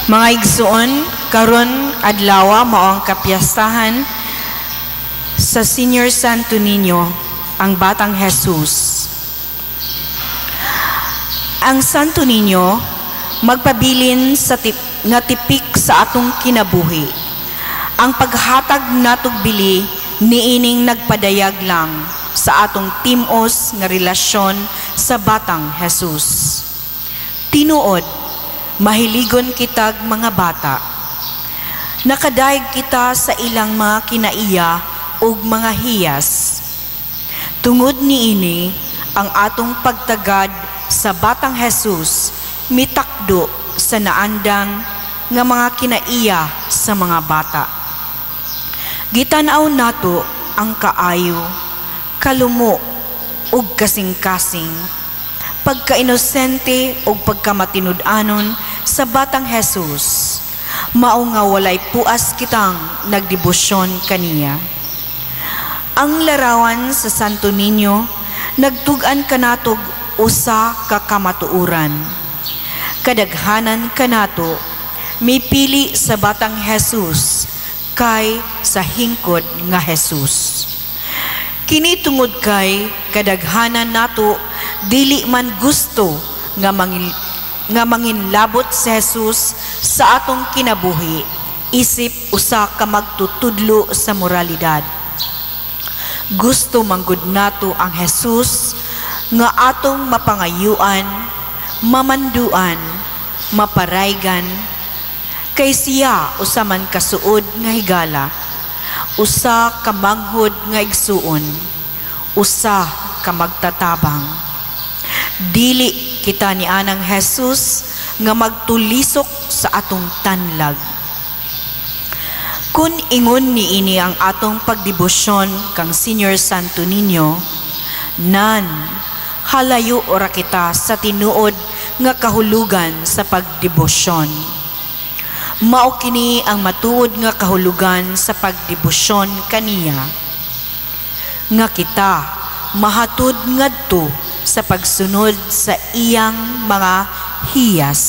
Mga igsoon, karon adlaw mao ang kapiyastahan sa Senior Santo Niño, ang Batang Jesus. Ang Santo Niño magpabilin sa nga tipik sa atong kinabuhi. Ang paghatag natog bili niining nagpadayag lang sa atong timos nga relasyon sa Batang Jesus. Tinuod, mahiligon kitag mga bata. Nakadaig kita sa ilang mga kinaiya ug mga hiyas. Tungod niini, ang atong pagtagad sa Batang Jesus mitakdo sa naandang nga mga kinaiya sa mga bata. Gitanaw nato ang kaayo, kalumo ug kasing-kasing, pagka-inosente ug pagkamatinud-anon sa Batang Jesus, mao nga walay puas kitang nagdebosyon kaniya. Ang larawan sa Santo Niño nagtug-an kanatog usa ka kamatuoran. Kadaghanan kanato mipili sa Batang Jesus kay sa hingkod nga Jesus. Kini tungod kay kadaghanan nato dili man gusto nga manginlabot si Jesus sa atong kinabuhi isip usa ka magtutudlo sa moralidad. Gusto manggod nato ang Jesus nga atong mapangayuan, mamanduan, maparaygan, kay siya usa man kasuod nga higala, usa ka manghod nga igsuon, usa ka magtatabang. Dili kita ni anang Jesus nga magtulisok sa atong tanlag. Kun ingon niini ang atong pagdebosyon kang Senior Santo Niño, nan halayo ora kita sa tinuod nga kahulugan sa pagdebosyon. Mao kini ang matuod nga kahulugan sa pagdebosyon kaniya, nga kita mahatud ngadto sa pagsunod sa iyang mga hiyas.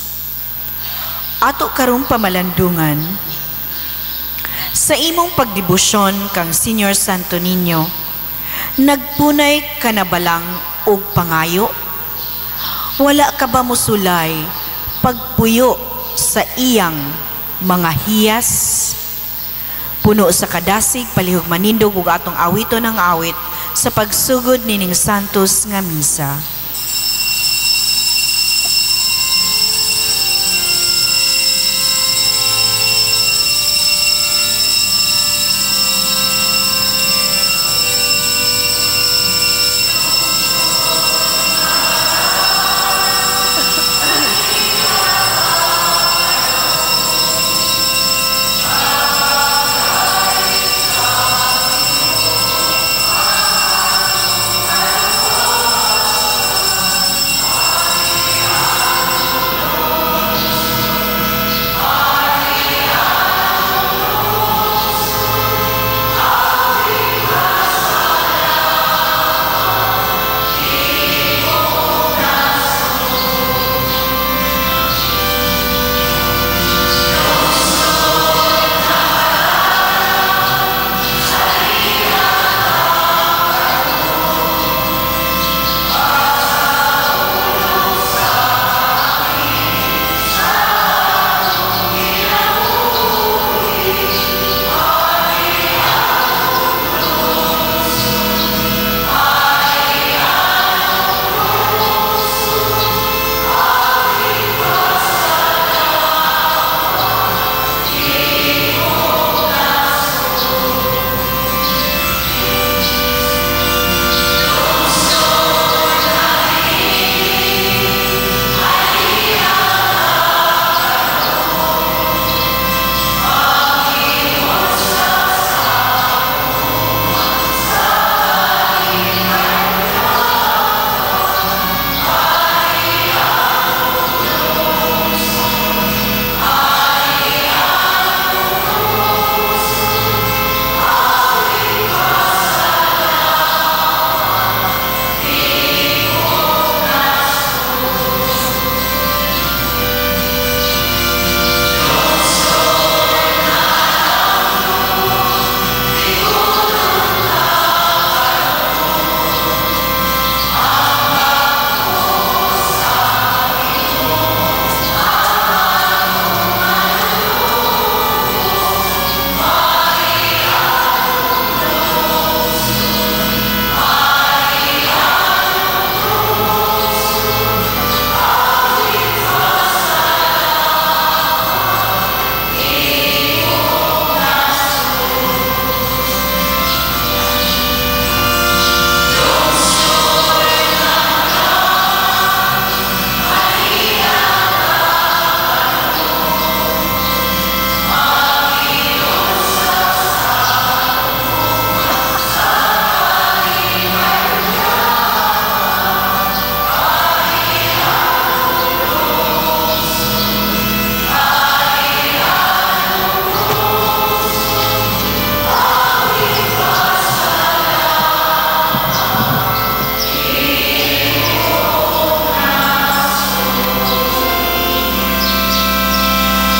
Ato karong pamalandungan, sa imong pagdebosyon kang Senior Santo Niño, nagpunay ka na balang og pangayo? Wala ka ba musulay pagpuyo sa iyang mga hiyas? Puno sa kadasig, palihog manindog ug atong awiton ng awit sa pagsugod nining santos nga misa.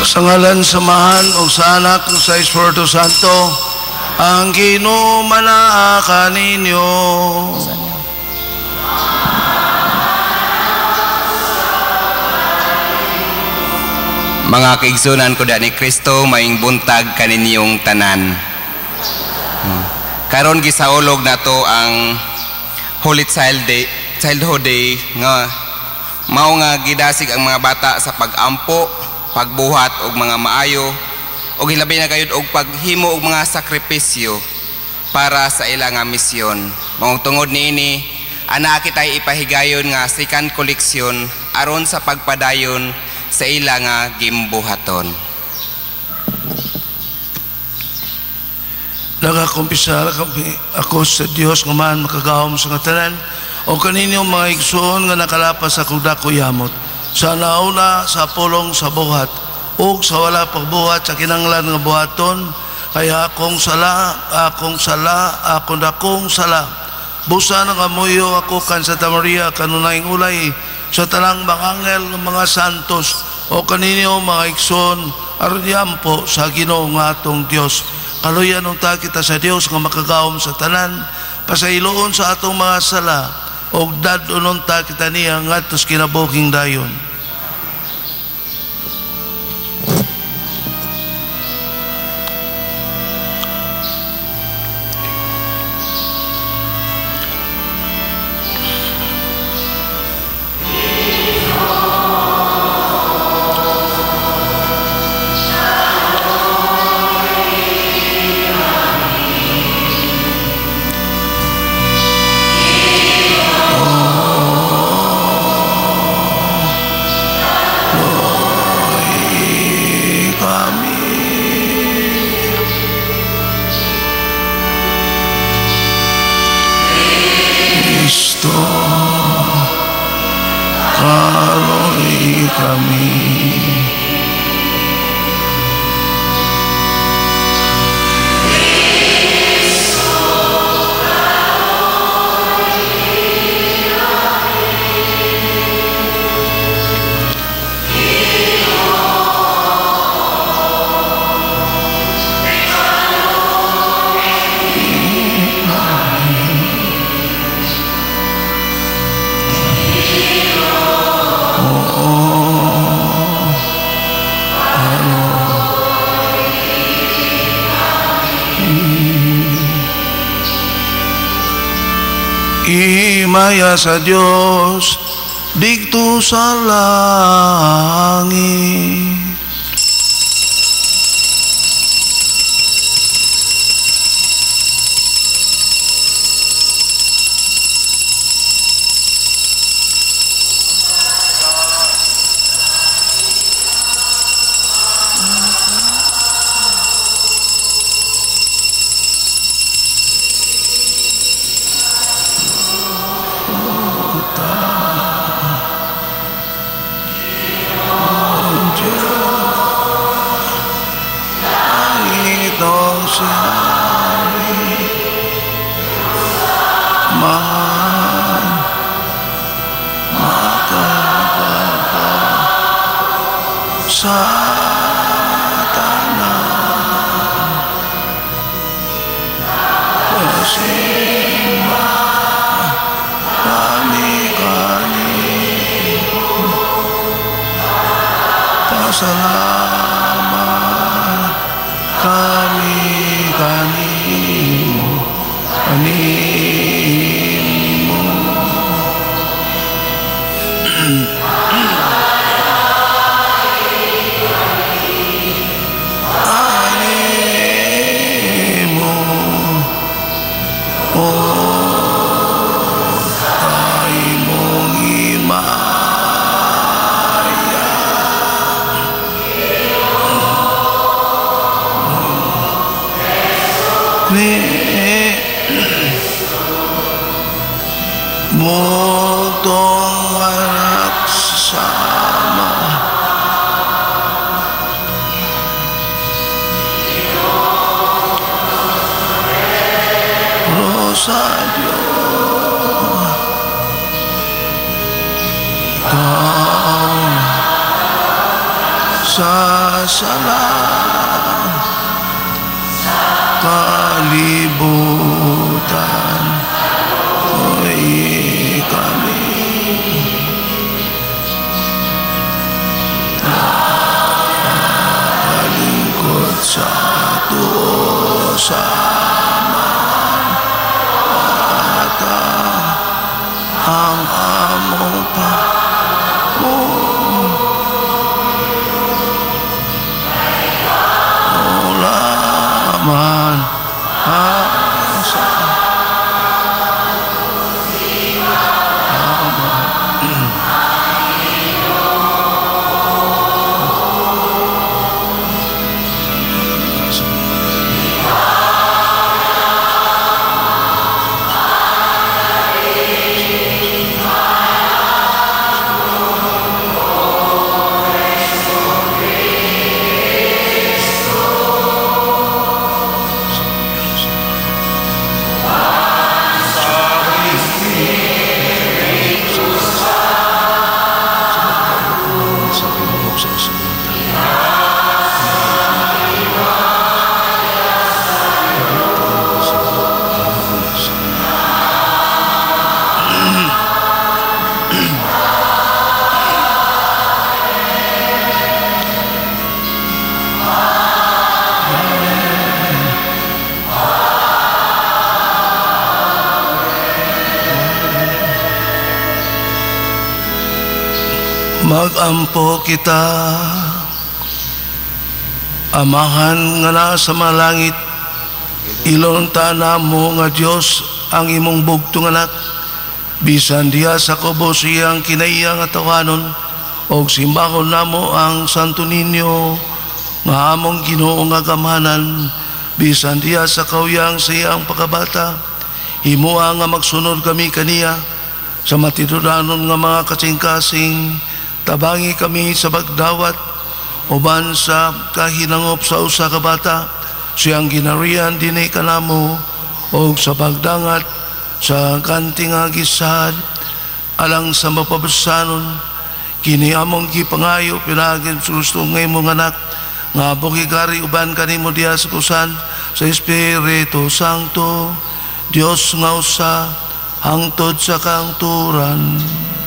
Sa ngalan samahan o sa anak o sa Espiritu Santo, ang kinumanaa ninyo. Mga kaigsunan ko ni Kristo, maing buntag kaninyong tanan. Karon gisaulog na to ang Holy Childhood Day nga mao nga gidasig ang mga bata sa pagampo, pagbuhat og mga maayo og hilabi na gayud og paghimo og mga sakripisyo para sa ilang nga misyon. Mao tungod niini ana kitay ipahigayon nga second koleksyon aron sa pagpadayon sa ilang nga gimbuhaton. Nagakumpisala kami ako sa Dios nga man makagawom sa tanan o kaninyo mga igsoon nga nakalapas sa kudako yamot sa nauna sa pulong sa buhat ug sa wala pagbuhat sa kinanglan nga buhaton kaya akong sala busa nga amuyo ako kan sa Maria kanunayng ulay sa tanang mga anghel ng mga santos o kaninyo mga igsoon aron po sa Ginoo nga atong Dios. Kaluyan nung kita sa Dios nga makagawom sa tanan pasailoon sa atong mga sala o dadunon kita niya nga tos kinabuking dayon. Imaya sa Diyos digto sa langit. Salamat kami kanimo Motong anak sama Rosario Kau nagsasalang kalibutan mo'y kami nakalingkod sa tuosaman at ang among pa man asa magampo kita, Amahan nga nasa malangit, ilonta namo nga Dios ang imong bugtong anak, bisan diha sa kubos iyang kinaiya nga tawanon, og simbahon namo ang Santo Niño nga among Ginoo nga gamanan, bisan diha sa kauyang sa iyang pagkabata, himuha nga magsunod kami kaniya sa matinudanon nga mga kasing-kasing, tabangi kami sa pagdawat uban sa kahinangop sa usa ka bata, siyang ginarian dinhi kanamo, o sa pagdangat sa kanting agisad alang sa mapabasanon, kini among gipangayo pinagin sa gusto ng imong anak nga bukigari uban kanimo diha sa kusan sa Espiritu Santo, Dios nga usa hangtod sa kangturan.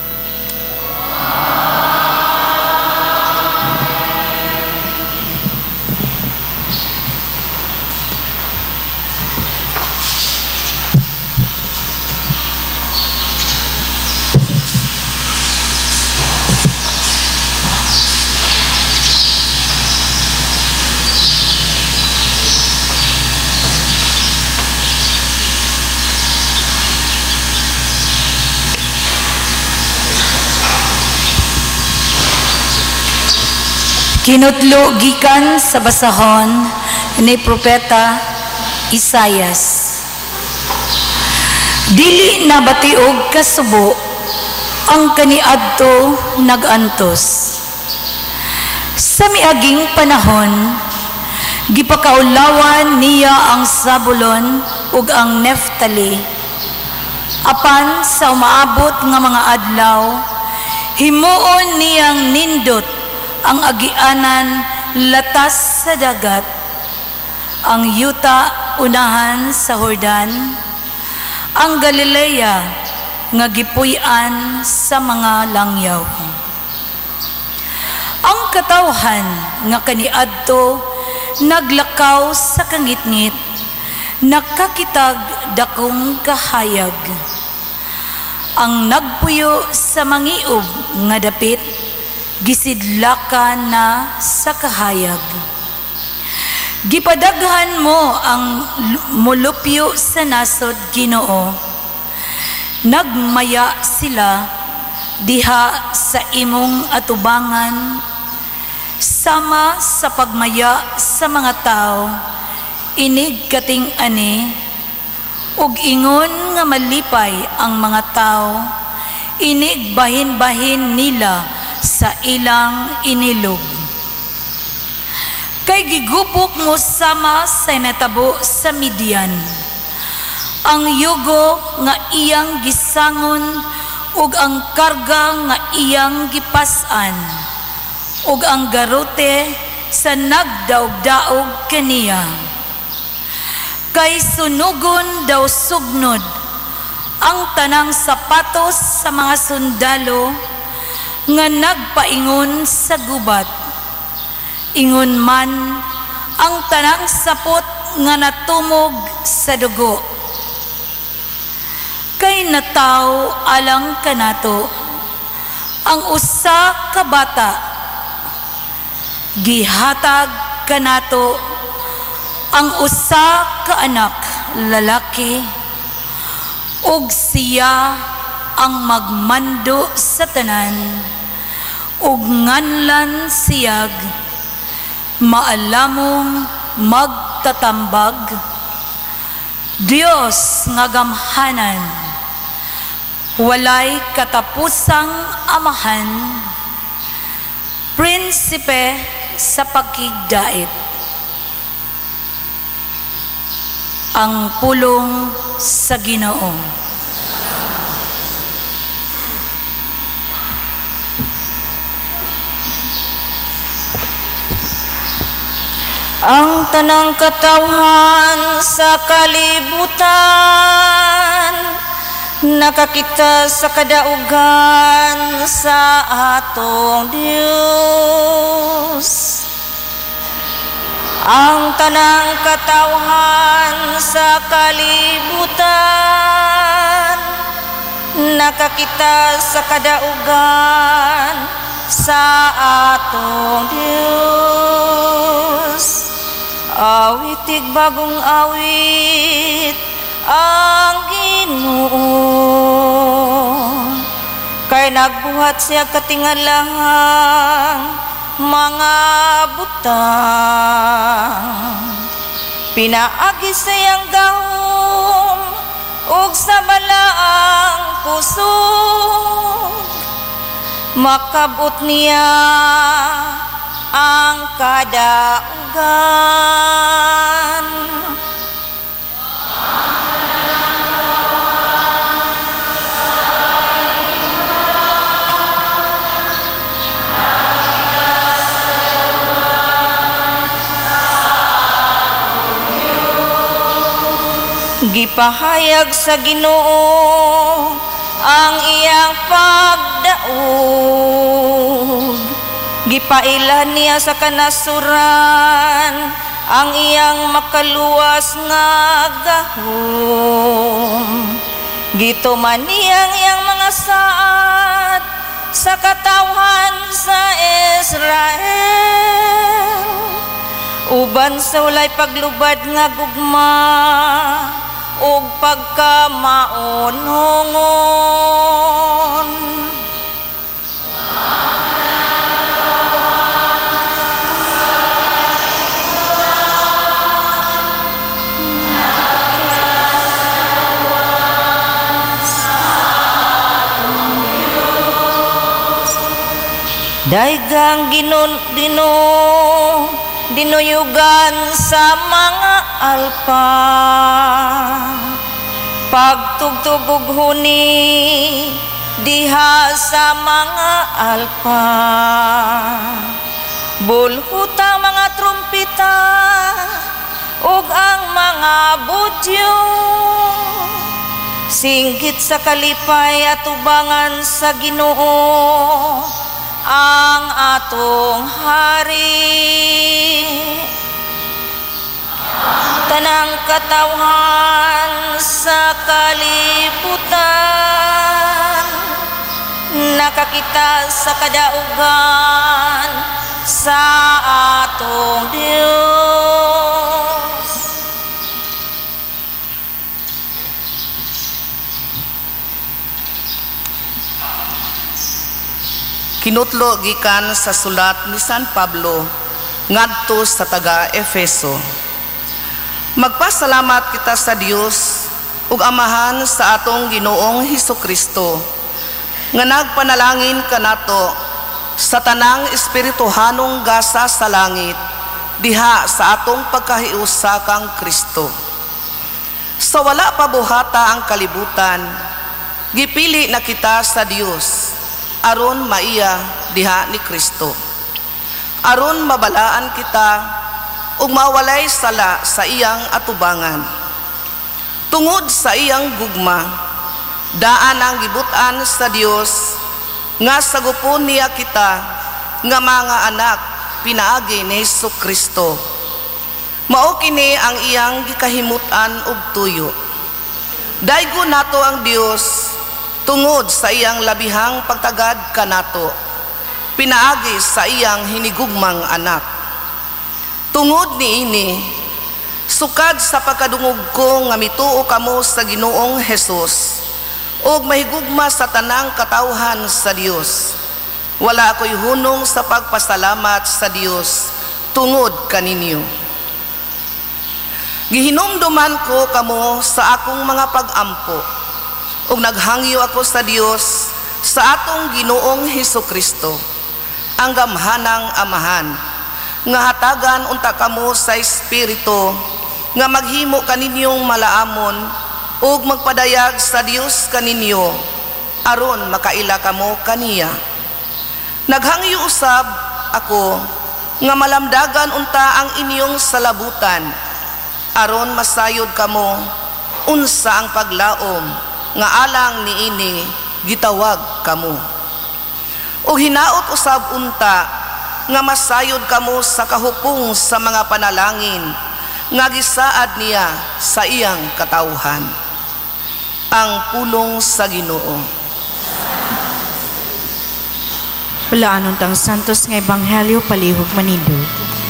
Kinutlo gikan sa basahon ni Propeta Isayas. Dili na batiog kasubo ang kaniadto nagantos. Sa miaging panahon, gipakaulawan niya ang Zabulon ug ang Neftali. Apan sa umaabot nga mga adlaw, himuon niyang nindot ang agianan latas sa dagat, ang yuta unahan sa Jordan, ang Galilea nga gipuy-an sa mga langyaw. Ang katawhan nga kaniadto naglakaw sa kangitngit, nakakitag dakong kahayag. Ang nagpuyo sa mangiog nga dapit, gisidlakan na sa kahayag. Gipadaghan mo ang mulupyo sa nasod, Ginoo. Nagmaya sila diha sa imong atubangan, sama sa pagmaya sa mga tao, inig kating ani, ug ingon nga malipay ang mga tao, inig bahin-bahin nila sa ilang inilog. Kay gigupok mo sama sa natabo sa Midian, ang yugo nga iyang gisangon ug ang karga nga iyang gipasan, ug ang garote sa nagdaog-daog kaniya. Kay sunugon daw sugnod ang tanang sapatos sa mga sundalo nga nagpaingon sa gubat. Ingon man ang tanang sapot nga natumog sa dugo. Kay nataw alang kanato ang usa ka bata, gihatag kanato ang usa ka anak lalaki, ug siya ang magmando sa tanan, ug nganlan siyag maalamong magtatambag. Dios nga gamhanan, walay katapusang amahan, prinsipe sa pagkigdait. Ang pulong sa Ginoo. Ang tanang katawhan sa kalibutan, nakakita sa kadaugan sa atong Dios. Ang tanang katawhan sa kalibutan, nakakita sa kadaugan sa atong Dios. Awitig bagong awit ang Ginoo, kay nagbuhat siya katingalahang mga butang. Pinaagi siyang gahom ug sa balaang kusog, makabot niya ang kadaugan. Gipahayag sa Ginoo ang iyang pagdaog, gipailan niya sa kanasuran ang iyang makaluwas nga gahom. Gituman niya ang iyang mga saad sa katawhan sa Israel, uban sa walay paglubad nga gugma ug pagkamaonongon. Daigang dinuyugan sa mga alpa, pagtugtog ug huni diha sa mga alpa, bulhutang mga trumpita ug ang mga budyo, singgit sa kalipay at ubangan sa Ginoo ang atong hari. Tanang katawhan sa kalibutan, nakakita sa kadaugan sa atong Dios. Kinutlo gikan sa sulat ni San Pablo ngadto sa taga-Efeso. Magpasalamat kita sa Dios ug Amahan sa atong Ginoong Hesukristo nga nagpanalangin kanato sa tanang espirituhanong gasa sa langit diha sa atong pagkahiusa kang Kristo. Sa wala pa buhata ang kalibutan, gipili na kita sa Dios aron maiya diha ni Kristo. aron mabalaan kita ug mawalay sala sa iyang atubangan. Tungod sa iyang gugma, daan ang gibutan sa Dios nga sagupon niya kita nga mga anak pinaagi ni Jesucristo. Mao kini ang iyang gikahimutan ug tuyo. Daygo nato ang Dios tungod sa iyang labihang pagtagad kanato, pinaagi sa iyang hinigugmang anak. Tungod niini, sukad sa pagkadungog ko nga mituo kamo sa Ginoong Hesus ug mahigugma sa tanang katawhan sa Dios. Wala ako'y hunong sa pagpasalamat sa Dios tungod kaninyo. Gihinumduman ko kamo sa akong mga pag-ampo ug naghangyo ako sa Dios sa atong Ginoong Hesukristo, ang gamhanang Amahan, nga hatagan unta kamo sa Espiritu nga maghimo kaninyong malaamon ug magpadayag sa Dios kaninyo aron makaila kamo kaniya. Naghangyo usab ako nga malamdagan unta ang inyong salabutan aron masayod kamo unsa ang paglaom nga alang niini gitawag kamo. O hinaot usab unta nga masayod kamo sa kahupong sa mga panalangin nga gisaad niya sa iyang katawhan. Ang pulong sa Ginoo. Pulaan untang santos nga ebanghelyo palihog manindot.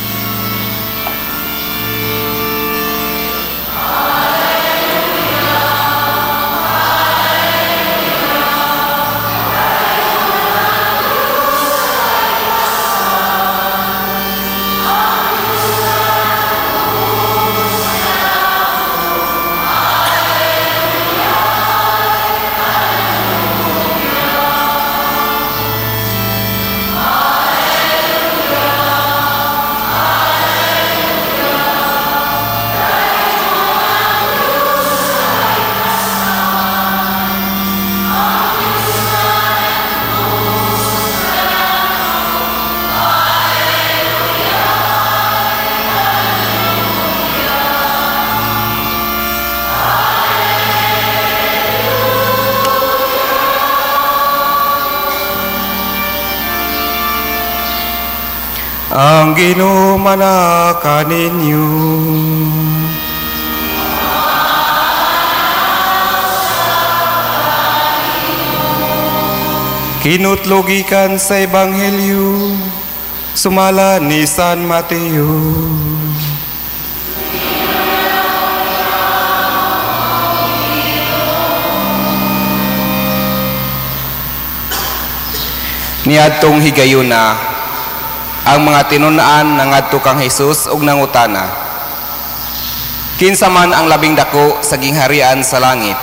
Ang Ginoo manaka ninyo. Kinutlogikan sa Ebanghelyo sumala ni San Mateo. Niadtong higayuna ang mga tinunaan nangadto kang Hesus ug nangutana, kinsa man ang labing dako sa gingharian sa langit?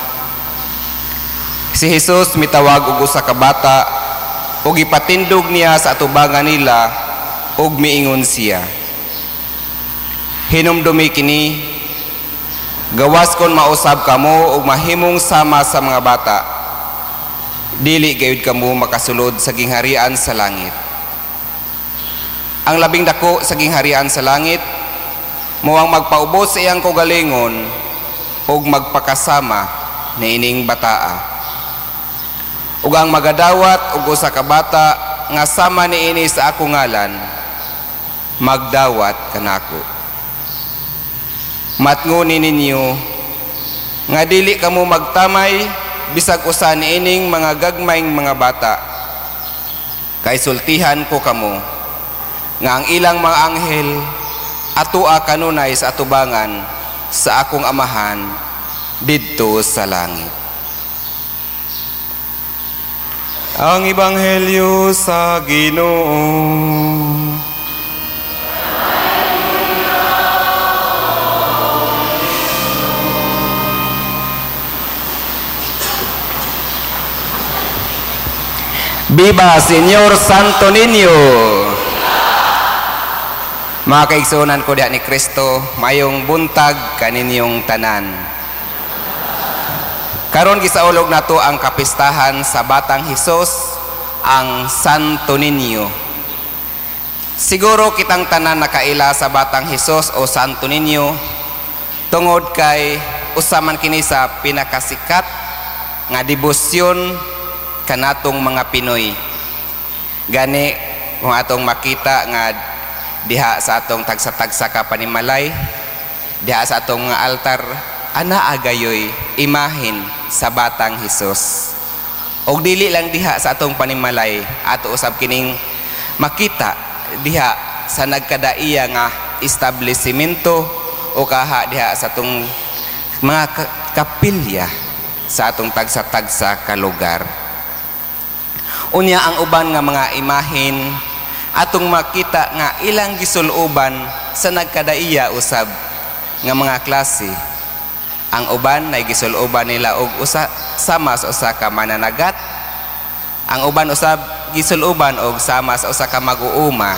Si Hesus mitawag og usa ka bata ug ipatindog niya sa atubangan nila ug miingon siya, hinumdumi kini, gawas kon mausab kamo ug mahimong sama sa mga bata, dili gayud kamo makasulod sa gingharian sa langit. Ang labing dako sa gingharian sa langit mao ang magpaubos sa iyang kaugalingon ug magpakasama niining bataa. Ug ang magadawat og usa ka bata nga sama niini sa akong ngalan, magdawat kanako. Matnguni ninyo nga dili kamo magtamay bisag usa niining mga gagmayng mga bata, kay sultihan ko kamo nga ang ilang mga anghel atua kanunay sa atubangan sa akong Amahan didto sa langit. Ang Ebanghelyo sa Ginoo. Viva Señor Santo Niño! Mga kaigsunan ko diha ni Kristo, mayong buntag kaninyong tanan. Karon gisaulog nato ang kapistahan sa Batang Hesus, ang Santo Niño. Siguro kitang tanan nakaila sa batang Hesus o Santo Niño tungod kay usaman kini sa pinakasikat nga debosyon kanatong mga Pinoy. Gani kung atong makita nga diha sa atong tagsa-tagsa ka panimalay, diha sa atong mga altar, ana agayoy imahin sa batang Hesus. Og dili lang diha sa atong panimalay, ato usab kining makita diha sa nagkadaiya nga establishmento o kaha diha sa atong mga kapilya sa atong tagsa-tagsa ka lugar. Unya ang uban nga mga imahin atong makita nga ilang gisuloban sa nagkadaiya usab nga mga klase. Ang uban na gisuloban nila og sama sa usa ka mananagat. Ang uban usab gisuloban og sama sa usa ka mag-uuma.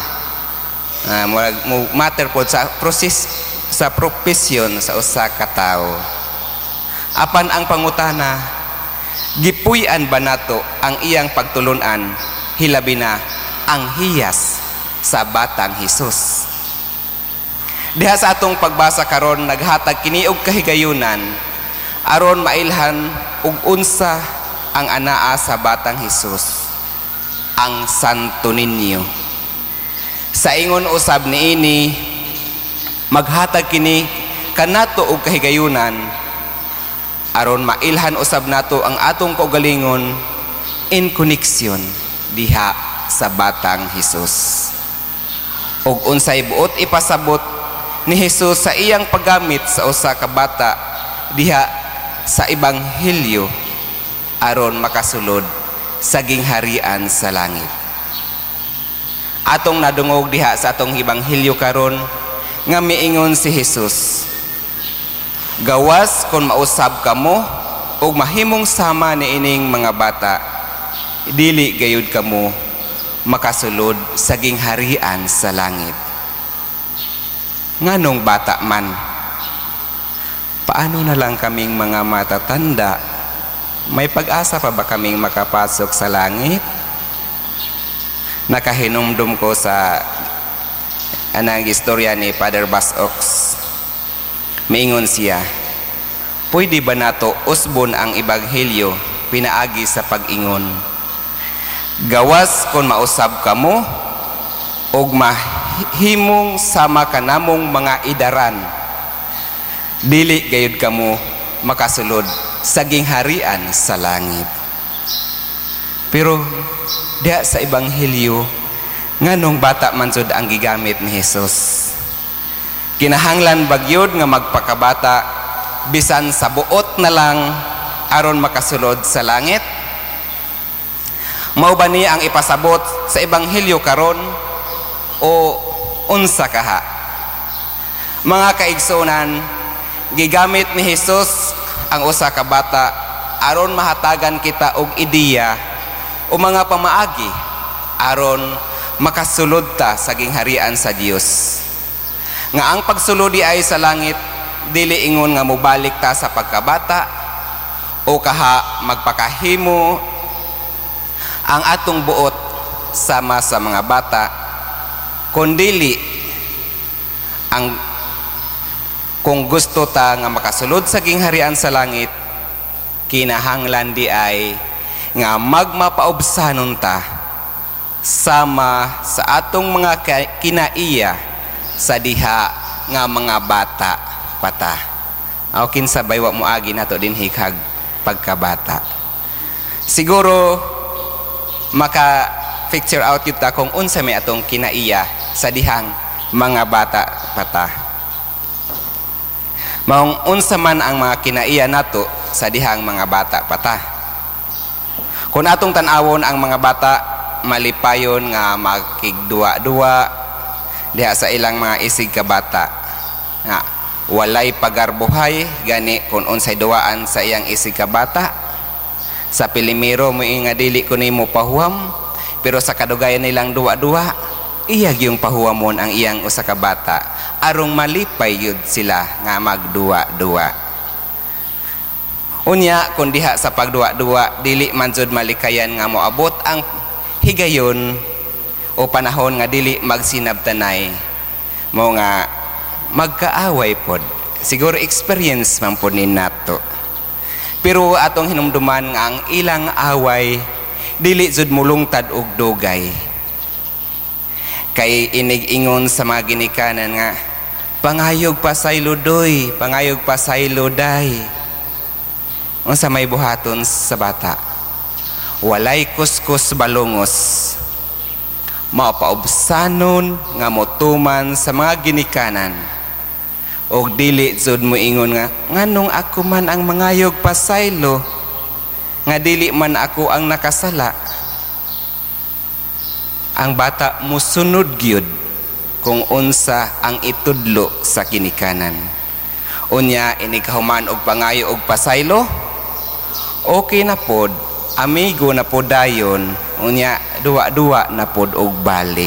Matter pod sa proses sa propesyon sa usa ka tawo. Apan ang pangutana, gipuy-an ba nato ang iyang pagtulunan, hilabi na ang hiyas sa batang Hesus? Diha sa atong pagbasa karon naghatag kini og kahigayunan aron mailhan og unsa ang anaa sa batang Hesus, ang Santo Niño. Sa ingon usab niini maghatag kini kanato og kahigayunan aron mailhan usab nato ang atong kaugalingon in connection diha sa batang Hesus. Og unsay buot ipasabot ni Hesus sa iyang paggamit sa usa ka bata diha sa ebanghelyo aron makasulod sa gingharian sa langit. Atong nadungog diha sa atong ebanghelyo karon nga miingon si Hesus, gawas kon mausab kamo ug mahimong sama niining mga bata, dili gayud kamo makasulod sa gingharian sa langit. Nganong bata man? Paano na lang kaming mga matatanda? May pag-asa pa ba kaming makapasok sa langit? Nakahinumdum ko sa anang istorya ni Father Basox. Miingon siya, pwede ba nato usbon ang ebanghelyo pinaagi sa pag-ingon? Gawas kon mausab kamo og mahimong sama kanamong mga idaran, dili gayud kamo makasulod sa gingharian sa langit. Pero diha sa ebanghelyo nganong bata man jud ang gigamit ni Hesus? Kinahanglan bagyod nga magpakabata bisan sa buot na lang aron makasulod sa langit? Mao ba ni ang ipasabot sa ebanghelyo karon o unsa kaha? Mga kaigsunan, gigamit ni Hesus ang usa ka bata aron mahatagan kita og ideya o mga pamaagi aron makasulod ta sa gingharian sa Dios. Nga ang pagsulodi ay sa langit dili ingon nga mobalik ta sa pagkabata o kaha magpakahimo ang atong buot sama sa mga bata, kundili ang kung gusto ta nga makasulod sa gingharian sa langit, kinahanglan di ay nga magmapaubsanon ta sama sa atong mga kinaiya sa diha nga mga bata pata. Aw kinsa baywa mo agi nato din hikag pagkabata. Siguro maka picture out yun ta kung unsa may atong kinaiya sa dihang mga bata pata. Maong unsa man ang mga kinaiya nato sa dihang mga bata pata. Kung atong tan-awon ang mga bata malipayon nga makigduwa-duwa diha sa ilang mga isig ka bata nga walay pagarbuhay gani kung unsay duwaan sa iyang isig ka bata. Sa Pilimiro mo nga dili ko nimo pahuwam, pero sa kadugayan nilang duwa-duwa iyag yung pahuwamon ang iyang usa ka bata arong malipay yud sila nga magduwa-duwa. Unya kung diha sa pagduwa-duwa dili man jud malikayan nga moabot ang higayon o panahon nga dili magsinabtanay mo nga magkaaway pod. Siguro experience man pod ni nato. Pero atong hinumduman nga ang ilang away dili jud mulungtad og dugay. Kay inig-ingon sa mga ginikanan nga pangayog pa saylo doy, pangayog pa saylo day. Unsa may buhaton sa bata? Walay kuskus balungos. Mapaubsanon nga motuman sa mga ginikanan. Og dili jud mo ingon nga nganong ako man ang mangayog pa saylo, nga dili man ako ang nakasala. Ang bata musunod gyud kung unsa ang itudlo sa kinikanan. Unya inikahuman og pangayo og pasaylo, okay na pod, amigo na pod dayon, unya duwa-duwa na pod og balik.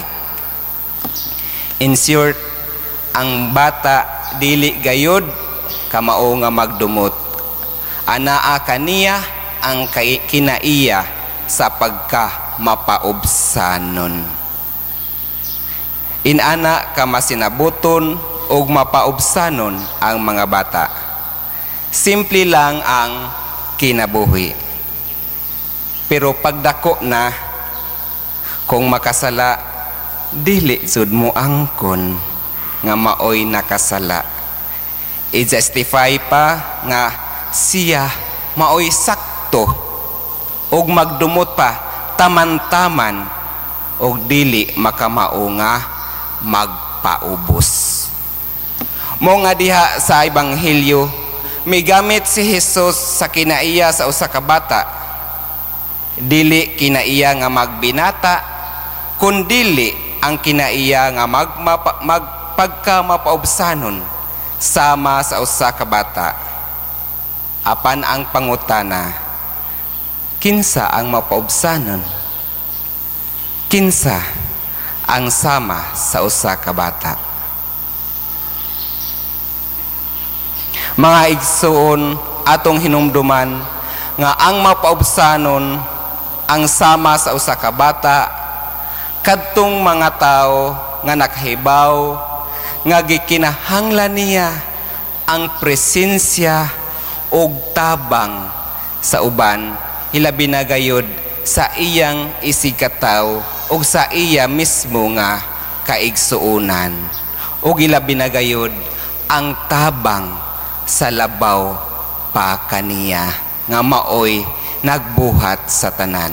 In short, ang bata dili gayod kamao nga magdumot. Anaa kaniya ang kinaiya sa pagka mapaubsanon. Inana ka masinabuton o mapaubsanon ang mga bata. Simple lang ang kinabuhi. Pero pagdako na, kung makasala, dili jud mo angkon nga maoy nakasala. I-justify pa nga siya maoy sakto og magdumot pa taman-taman og dili makamao nga magpaubos. Mo nga diha sa ebanghelyo migamit si Jesus sa kinaiya sa usa ka bata. Dili kinaiya nga magbinata, kundili ang kinaiya nga pagka mapaubsanon sama sa usa ka bata. Apan ang pangutana, kinsa ang mapaubsanon? Kinsa ang sama sa usa ka bata? Mga igsoon, atong hinumduman nga ang mapaubsanon ang sama sa usa ka bata kadtong mga tao nga nakahibaw nga gikinahanglan niya ang presensya og tabang sa uban, hilabi na gayud sa iyang isikataw og sa iya mismo nga kaigsuunan, og hilabi na gayud ang tabang sa labaw pa kaniya nga maoy nagbuhat sa tanan.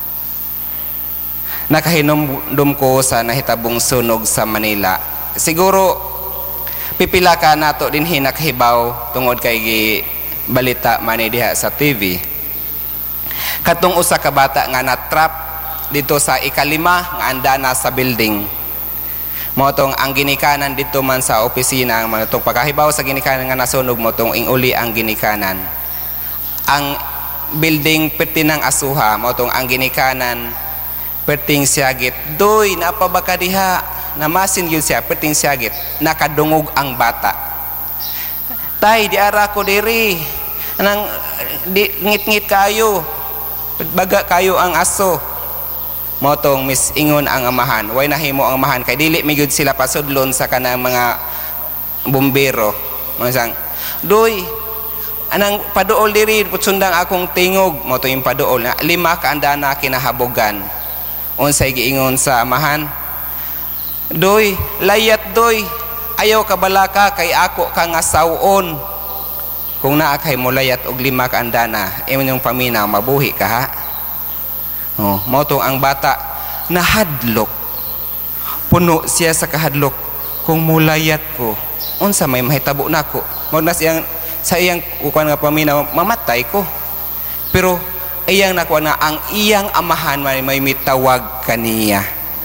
Nakahinumdum ko sa nahitabong sunog sa Manila. Siguro pipila ka nato din hinakhibaw tungod kay balita man diha sa TV. Katong usa ka bata nga na-trap dito sa ikalima nga andana sa building. Motong ang ginikanan dito man sa opisina, matong pagkahibaw sa ginikanan nga nasunog, motong inguli ang ginikanan. Ang building pertinang asuha, motong ang ginikanan perting siyagit. Doy, napabaka diha, namasin yun siya, perting siyagit, nakadungog ang bata. Tay, di ara ko diri, nang ngit-ngit kayo, baga kayo ang aso. Motong misingon ang amahan, way nahimo ang amahan kay dili migud sila pasudlon sa kanang mga bumbero. Masang, doy, anang paduol diri putsundang akong tingog. Moto yung paduol na 5 ka andana kinahabogan. Unsay giingon sa amahan, doy, layat doy, ayaw ka balaka kay ako ka nga sawon. Kung naa kay mo layat og 5 ka andana, imong yung paminaw mabuhi ka ha. Motong ang bata nahadlok, puno siya sa kahadlok. Kung mulayat ko, unsa may mahitabo nako? Mo na siyang sa iyang ukan nga paminaw mamatay ko. Pero iyang nakuha na ang iyang amahan may mitawag kaniya.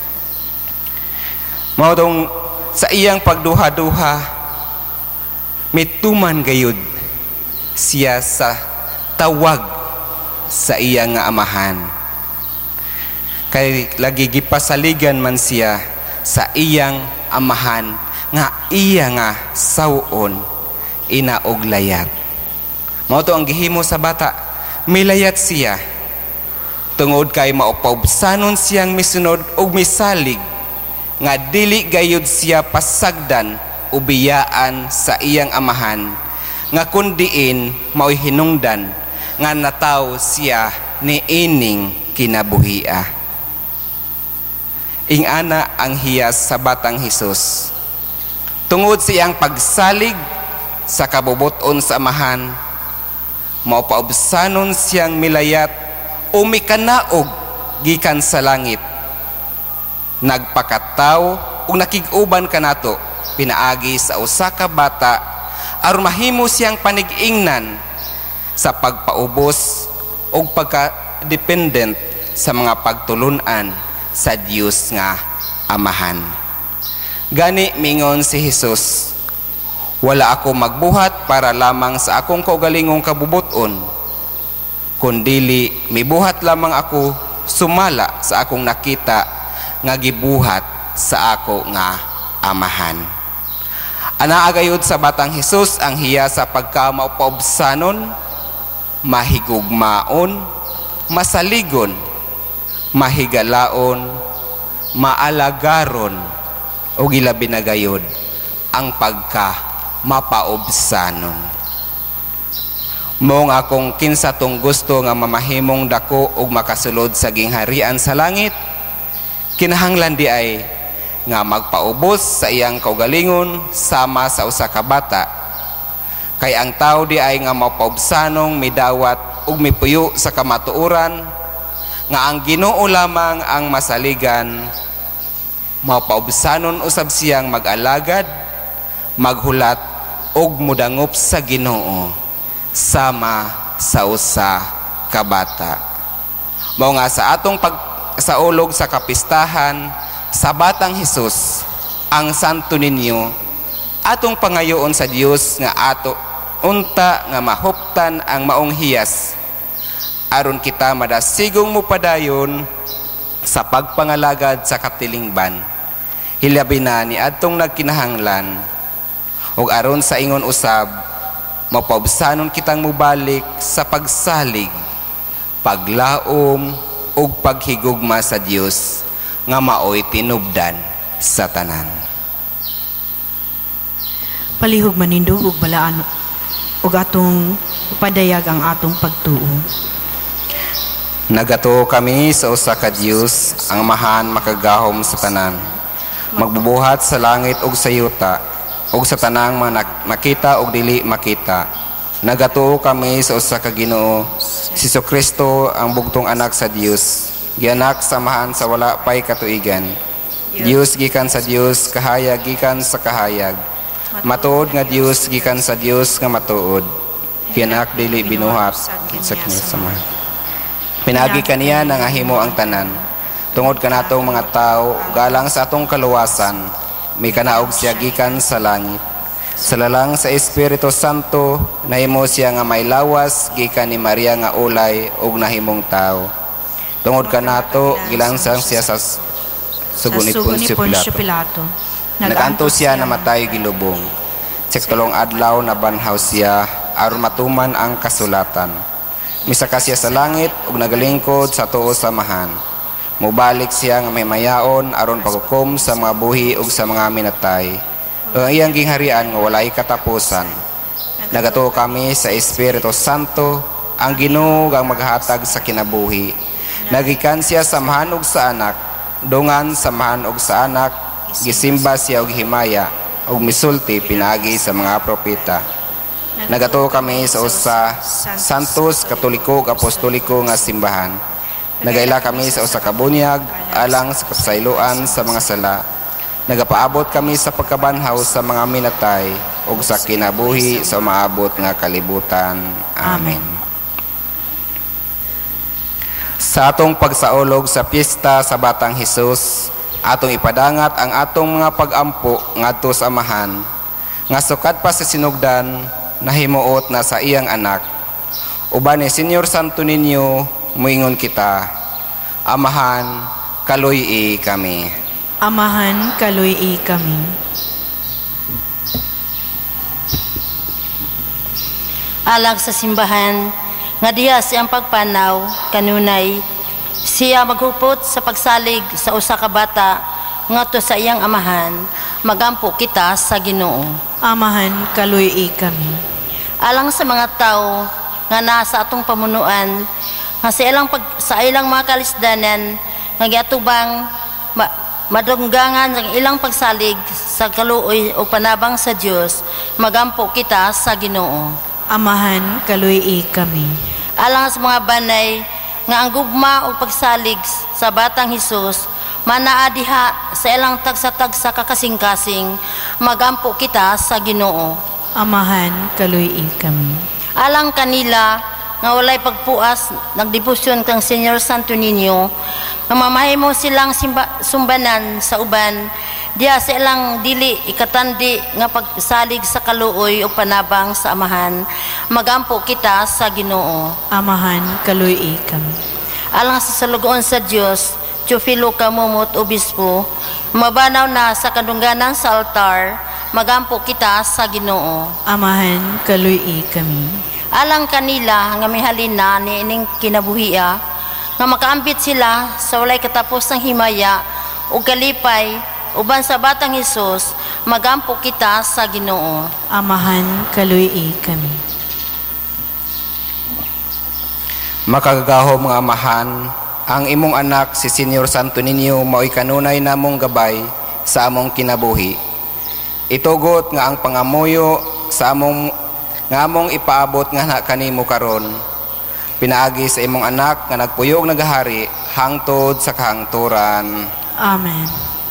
Motong sa iyang pagduha-duha mituman gayud siya sa tawag sa iyang nga amahan. Kay lagi gipasaligan man siya sa iyang amahan nga iya nga sawon ina og layat. Mao to ang gihimo sa bata, may layat siya tungod kay maupabsanon siyang misunod og misalig nga dili gayud siya pasagdan o biyaan sa iyang amahan nga kundiin mao'y hinungdan nga nataw siya ni ining kinabuhia. Ingana ang hiyas sa batang Hesus. Tungod sa iyang pagsalig sa kabubuton sa amahan, maupaubsanon siyang milayat o mikanaog gikan sa langit. Nagpakataw o nakig-uban kanato pinaagi sa usa ka bata aron mahimo siyang panig-ingnan sa pagpaubos o pagka-dependent sa mga pagtulunan sa Dios nga Amahan. Gani mingon si Hesus, wala ako magbuhat para lamang sa akong kaugalingong kabubuton, kundili mibuhat lamang ako sumala sa akong nakita nga gibuhat sa ako nga Amahan. Anaagayod sa batang Hesus ang hiya sa pagkamaupaubsanon, mahigugmaon, masaligon, mahigalaon, maalagaron, o gilabi na gayod ang pagka mapaubsanon. Mong akong kinsatong gusto nga mamahimong dako og makasulod sa gingharian sa langit, kinahanglan di ay nga magpaubos sa iyang kaugalingon sama sa usa ka bata. Kay ang tao di ay nga mapaubsanong midawat ug mipuyo sa kamatuoran nga ang Ginoo lamang ang masaligan, mapaubsanon usab siyang mag-alagad, maghulat ug mudangop sa Ginoo sama sa usa ka bata. Mao nga sa atong pagsaulog sa kapistahan sa batang Hesus, ang Santo Niño, atong pangayoon sa Dios nga ato unta nga mahuptan ang maong hiyas aron kita madasigong mupadayon sa pagpangalagad sa katilingban. Hilabi na ni adtong nagkinahanglan ug aron sa ingon usab mapaubsanon kitang mubalik sa pagsalig, paglaom ug paghigugma sa Dios nga maoy tinubdan sa tanan. Palihog manindog ug balaan ug atong padayag ang atong pagtuo. Nagato kami sa usa ka Dios, ang mahan makagahom sa tanan, magbubuhat sa langit ug sa yuta, ug sa tanang makita ug dili makita. Nagato kami sa usa ka Ginoo, si Jesucristo, ang bugtong anak sa Dios, gianak sa mahan sa wala pay katuigan. Dios gikan sa Dios, kahayag gikan sa kahayag. Matuod nga Dios gikan sa Dios nga matuod. Gianak dili binuhat sa kanya sa mahan. Pinagi kaniya na nga himo ang tanan. Tungod kanatong mga tao, galang sa atong kaluwasan, may kanaog siya gikan sa langit. Sa lalang sa Espiritu Santo, nahimo siya nga may lawas gikan ni Maria nga ulay ug nahimong tao. Tungod kanato, gilansang siya sa sugo ni Poncio Pilato. Naganto siya namatay gilubong. Sektulong adlaw na banhaw siya aron matuman ang kasulatan. Misaka siya sa langit ug nagalingkod sa tuo sa mahan. Mubalik siya nga may mayaon aron paghukom sa mga buhi ug sa mga minatay. Ang iyang gingharian nga walay katapusan. Nagato kami sa Espiritu Santo, ang Ginoo ang maghatag sa kinabuhi. Nagikan siya sa mahan ug sa anak, dungan sa mahan ug sa anak, gisimba siya og himaya ug misulti pinaagi sa mga propeta. Nagato kami sa usa santos, katoliko ug apostoliko nga simbahan. Nagaila kami sa usa ka bunyag alang sa kapsayloan sa mga sala. Nagapaabot kami sa pagkabanhaw sa mga minatay ug sa kinabuhi sa maabot nga kalibutan. Amen. Sa atong pagsaulog sa piyesta sa batang Hesus, atong ipadangat ang atong mga pag-ampo ngadto sa amahan nga sukat pa sa sinugdan nahimuot na sa iyang anak. Uban ni Senyor Santo Niño, muingon kita, Amahan, kaluy-i kami. Amahan, kaluy-i kami. Alang sa simbahan, nga diha siyang pagpanaw, kanunay, siya maghupot sa pagsalig sa usa ka bata ngadto sa iyang amahan, magampo kita sa Ginoo. Amahan, kaluy kami. Alang sa mga tao nga nasa atong pamunuan, nga sa ilang mga kalisdanan nga giatubang madunggangan ang ilang pagsalig sa kaluoy o panabang sa Dios, magampo kita sa Ginoo. Amahan, kaluy kami. Alang sa mga banay nga ang gugma o pagsalig sa batang Hesus manaa diha sa ilang tagsa-tagsa kakasing-kasing, magampo kita sa Ginoo. Amahan, kaluy kami. Alang kanila nga walay pagpuas nagdebosyon kang Senior Santo Niño, nga mamahimo silang sumbanan sa uban diya sa ilang dili ikatandi nga pagsalig sa kaluoy o panabang sa amahan, magampo kita sa Ginoo. Amahan, kaluy kami. Alang sa salugoon sa Dios, Teofilo Kamumot Obispo, mabanaw na sa kadungganan sa altar, magampo kita sa Ginoo. Amahan, kaluy kami. Alang kanila nga mihalin na ni ining kinabuhia, nga makaambit sila sa walay katapos ng himaya o kalipay uban sa batang Hesus, magampo kita sa Ginoo. Amahan, kaluy kami. Makagagahom nga amahan, ang imong anak si Senior Santo Niño mao'y kanunay namong gabay sa among kinabuhi. Itugot nga ang pangamuyo sa among ipaabot nga kanimo karon. Pinaagi sa imong anak nga nagpuyog nagahari hangtod sa kahangturan. Amen.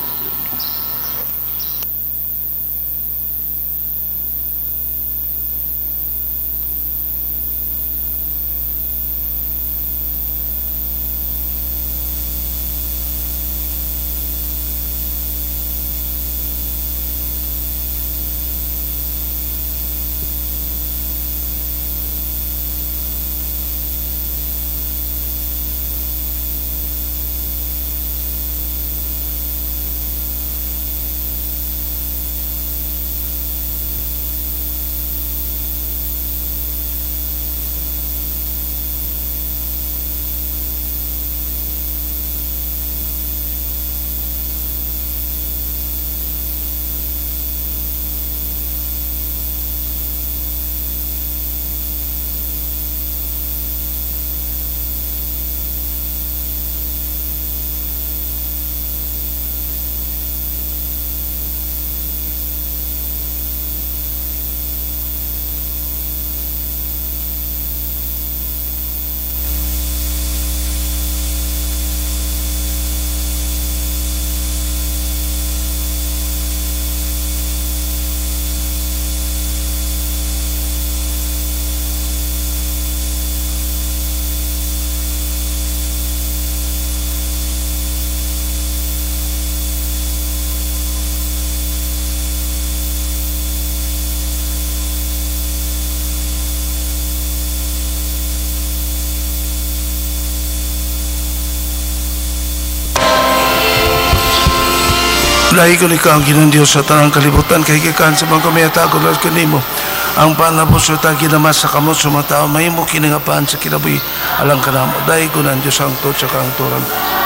Lahi ko ni ka ang Ginong Diyos sa tanang kalibutan, kay kikan sa mga kumayatago lang kanimo. Ang panapos sa taginamas sa kamot sa mga tao, mahimo kiningapan sa kinabuhi alang kanamo. Dahi ko ng Diyos ang tot sa kaangturan.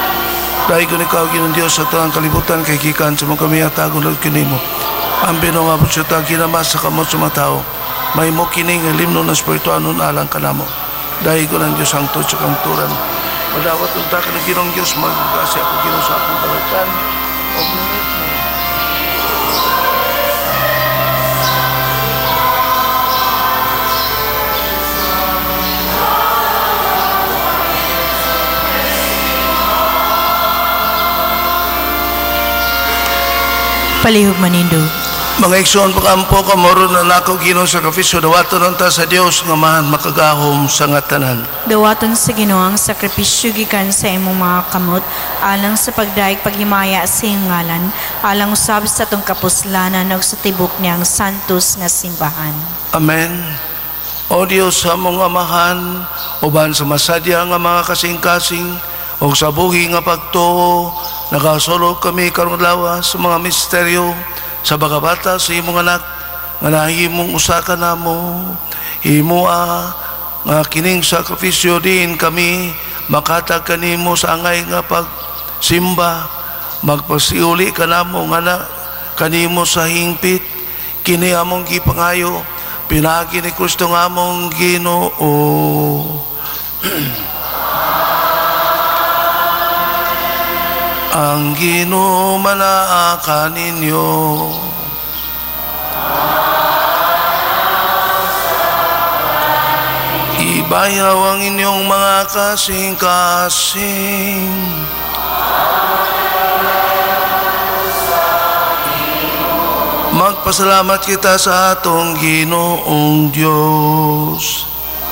Dahi ko ni ka ang Ginong Diyos sa tanang kalibutan, kay kikan sa mga kumayatago lang kanimo. Ang pinungabot sa taginamas sa kamot sa mga tao, mahimo kining limno na spirituanon alang kanamo. Dahi ko ng Diyos ang tot sa kaangturan. Madawat ang taka ng Ginong Diyos, magkasi ako Ginong sa akong talagtan. Palihog manindog. Mga igsoon pakampo kamoro na nako Ginoo sa kapiso, dawaton unta sa Dios nga mahan makagahom sa ngatanan. Dawaton sa Ginoo ang sakripisyo gikan sa imong mga kamot alang sa pagdaig paghimaya sa iyong ngalan, alang usab sa tong kapuslanan ug sa tibok niyang santos nga simbahan. Amen. O Dios sa among amahan, uban sa masadya nga mga kasing-kasing o sa buhi nga pagtuo, nagasulog kami karong lawas sa mga misteryo sa bagabata sa imong anak nga nahimong usaka namo, himoa nga kining sakripisyo din kami makatag kanimo sa angay nga pagsimba, magpasiuli ka namo nga na kanimo sa hingpit, kini among gipangayo, pinagi ni Kristo nga among Ginoo. Ang Ginoo manaa kaninyo. Ibayaw ang inyong mga kasing-kasing. Magpasalamat kita sa atong Ginoong Diyos.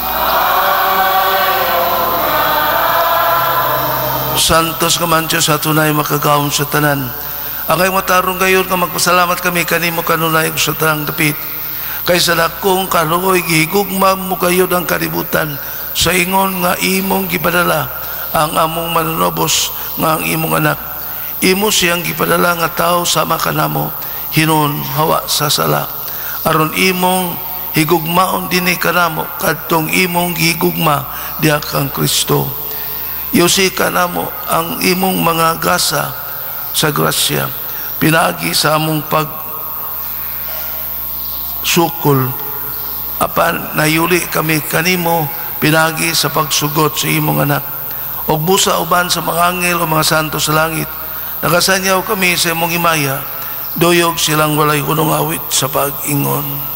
Santos ka man Diyos sa tunay makagawon sa tanan. Angay matarong gayon nga magpasalamat kami kanimo kanunay sa tanang dapit. Kaysa dakong kaluoy gigugma mo kayo ang kalibutan sa ingon nga imong gipadala ang among manunobos nga ang imong anak. Imo siyang gipadala nga tao sama kanamo hinon hawa sa sala. Aron imong higugmaon dinhi kanamo kadtong imong gigugma diha kang Kristo. Yusika namo ang imong mga gasa sa grasya, pinagi sa among pagsukol, apan nayuli kami kanimo, pinagi sa pagsugot sa imong anak. Og busa uban sa mga anghel o mga santo sa langit, nakasanyaw kami sa imong himaya, doyog silang walay hunong awit sa pag-ingon.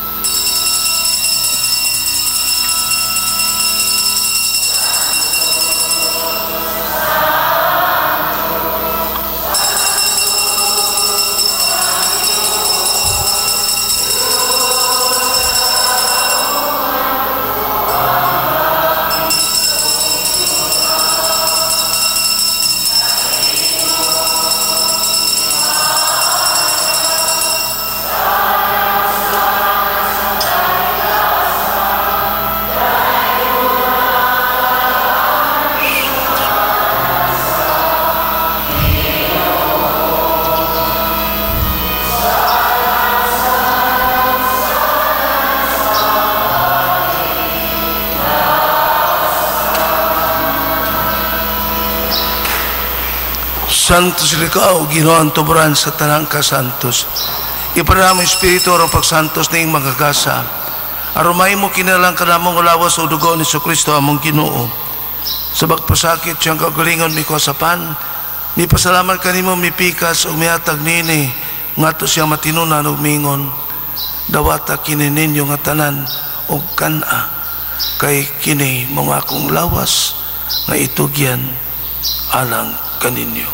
Santos ikaw, Ginoong tuburan sa tanang kasantos. Ipanamo Espiritu aron pagsantos ning magagasa. Arumay mo kinalang kanamong ulawas o dugo ni Kristo among Ginoo. Sa pagpasakit siyang kagalingon mi kasapan, mi pasalamat kanimo mi pikas o mihatag nini ngato siya matinunan og mingon. Dawata kini ninyo nga tanan og kana kay kini mga akong lawas nga itugyan alang kaninyo.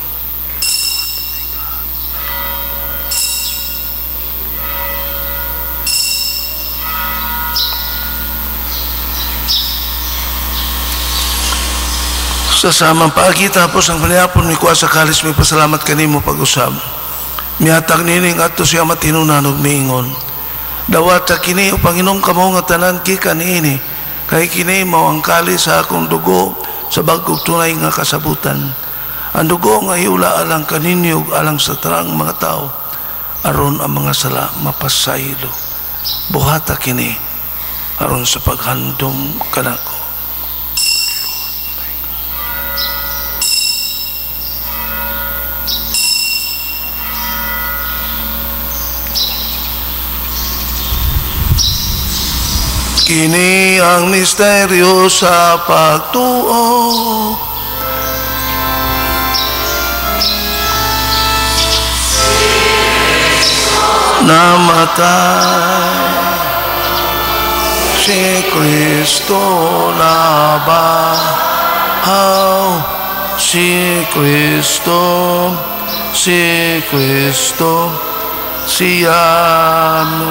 Sa samang paagi tapos ang panihapon mi kuha sa kalis may pasalamat kanimo pag-usab. Mihatag nining ato siya matinunan og miingon. Dawata kini o Panginoong kamo nga tanan gikan niini kay kini mao ang kalis sa akong dugo sa bag-ong tunay nga kasabutan. Ang dugo nga hiula alang kaninyo ug alang sa tarang mga tao aron ang mga sala mapasaylo. Buhata kini aron sa paghandom kanako. Kini ang misteryo sa pagtuo. Namatay si Kristo, nabahaw si Kristo, siyano.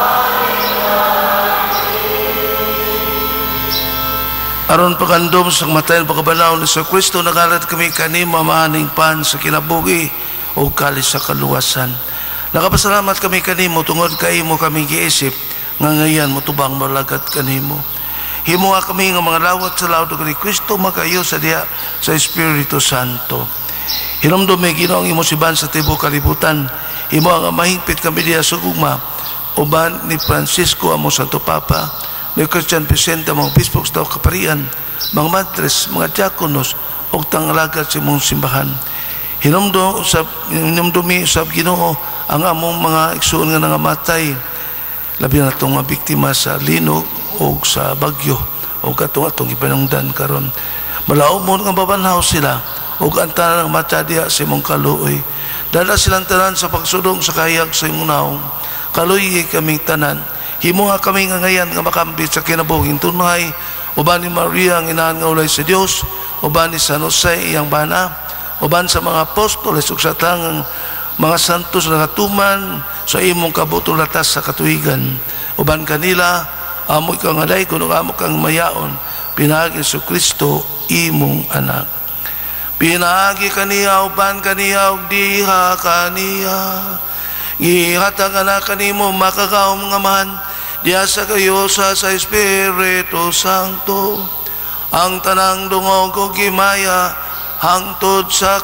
Aron pagandom sa matayon pagkabalaw ni Sir Kristo, nagalat kami kanimo maning pan sa kinabuhi o kalis sa kaluwasan. Nakapasalamat kami kanimo tungod kay mo kami giisip nga ngayon motubang malagat kanimo. Himuha kami nga mga lawat sa lawd ni Kristo makayo sa diha sa Espiritu Santo. Hinumdum may Ginoong imo siban sa tibuok kalibutan. Himuha nga mahingpit kami diha sa gugma uban ni Francisco amo Santo Papa, ni Christian Vicente among Bispok sa Kaparian, mga madres, mga diakonos, o tangalagat sa imong simbahan. Hinumdumi usab Ginoo ang among mga igsoon nga nangamatay, labi na itong mga biktima sa linog o sa bagyo o atong ipanungdan karon. Malaw mo nga babanhaw sila o ang tanan ng matya diha sa imong kaluoy. Dala silang tanan sa pagsudong sa kahiyag sa imong naong. Kaluoy kaming tanan. Himo nga kaming ngayan nga makambit sa kinabuhing tunay. Uban ni Maria ang inahan nga ulay sa Dios, uban ni San Jose iyang bana, uban sa mga apostoles ug sa tangang mga santos na katuman sa imong kabutong latas sa katuigan. Uban kanila amoy kang alay kuno amo kang mayaon pinagi sa Kristo imong anak. Pinagi kaniya uban kaniya ug diha kaniya. Gihatag anak kanimo makakaw mga man diya sa kayo sa Espiritu Santo. Ang tanang dungog ug gimaya hangtod sa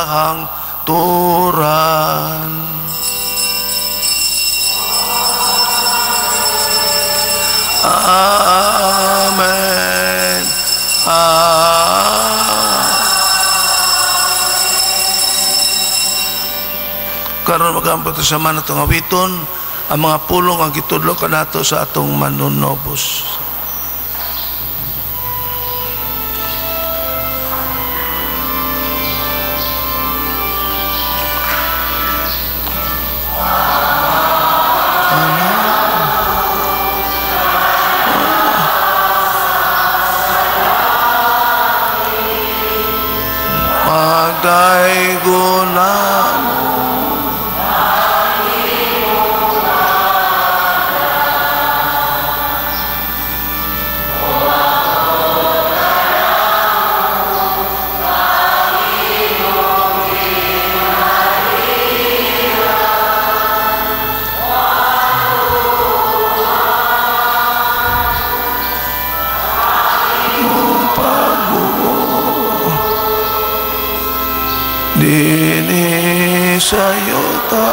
kahangturan. Amen. Karon magampo sa man atong awiton ang mga pulong ang gitudlo kanato sa atong manunobos. Sayota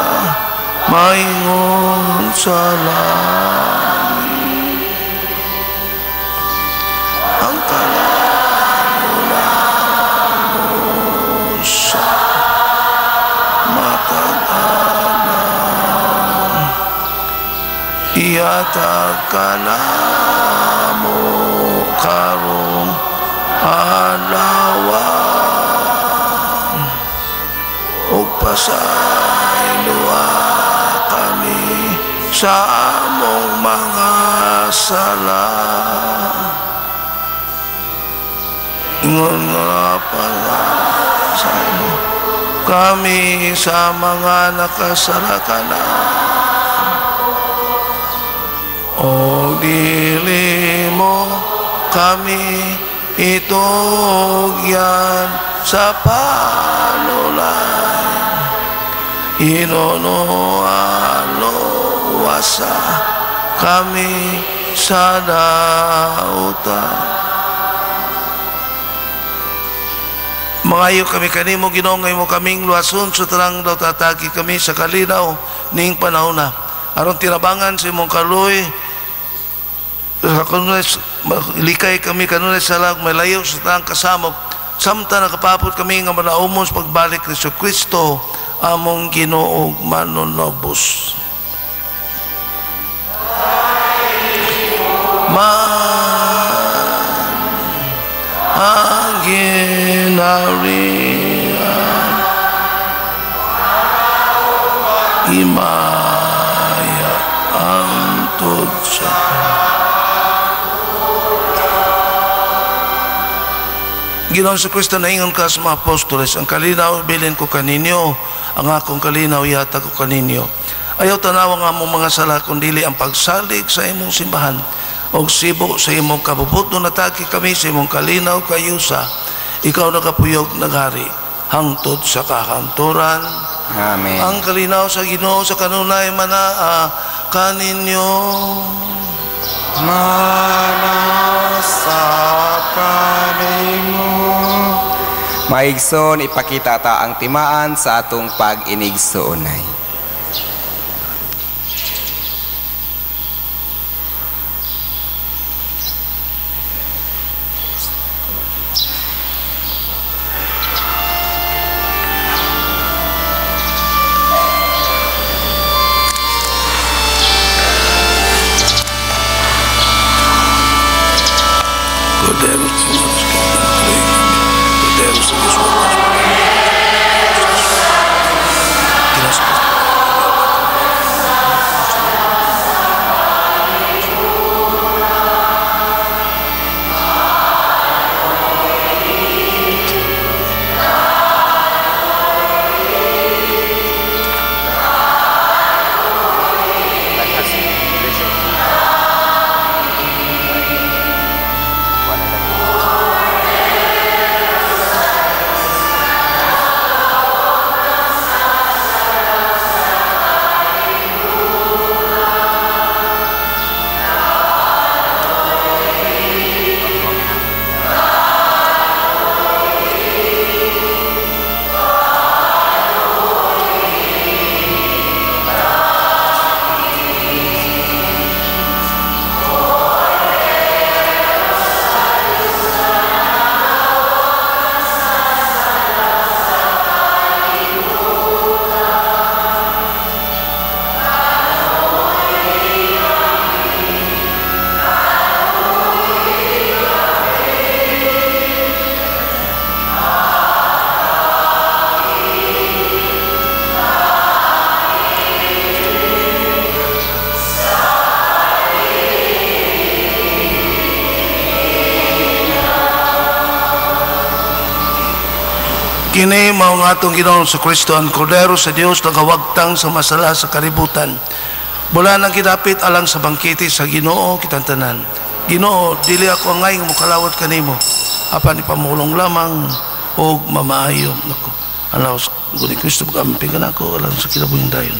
maingon sa langit ang kalangulangos sa matag-anan iatag ka na mo karong alawan pasayloa kami sa among mga sala. Ingon nga pasaylo kami sa mga nakasala kanan. O dili mo kami itugyan sa panulan. Inonoalowasa kami sa dautan. Mangayo kami kanimo Ginoo nga imo kaming luwason sa tanang daw tatagi kami sa kalinaw ning panahon na. Aron tirabangan sa imong kaluoy sa kanunay likay kami kanunay sa lag malayo sa tanang kasamok samtang nakapapot kami nga malaumos pagbalik ni Kristo among Ginoo manunobos. Ang ginarian imaya ang tudsa Ginoong sa Kristo na ingon ka sa mga apostoles, ang kalinaw bilin ko kaninyo, ang akong kalinaw yatag ko kaninyo. Ayaw tanawa nga mong mga sala kundili ang pagsalig sa imong simbahan o sibo sa imong kabubuto na taki kami sa imong kalinaw kayusa. Ikaw nakapuyog naghari hangtod sa kahanturan. Amen. Ang kalinaw sa Ginoo sa kanunay manaa kaninyo. Manasa kanimo. Maigsoon ipakita ta ang timaan sa atong pag-inigsoonay. Kini mao nga atong Ginoong sa Kristo ang Kordero sa Dios nagawagtang sa masala sa kaributan. Bula nang kidapit alang sa bangkete sa Ginoo kitang tanan. Ginoo, dili ako angay nga mokalawat kanimo. Apan ipamulong lamang og mamaayo nako. Alaw sa ni Kristo pag-amping ako alang sa kinabuhing dayon.